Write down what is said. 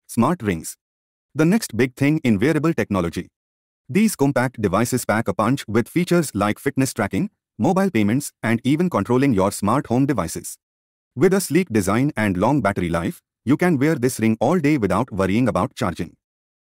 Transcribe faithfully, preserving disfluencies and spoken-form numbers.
Smart rings. The next big thing in wearable technology. These compact devices pack a punch with features like fitness tracking, mobile payments, and even controlling your smart home devices. With a sleek design and long battery life, you can wear this ring all day without worrying about charging.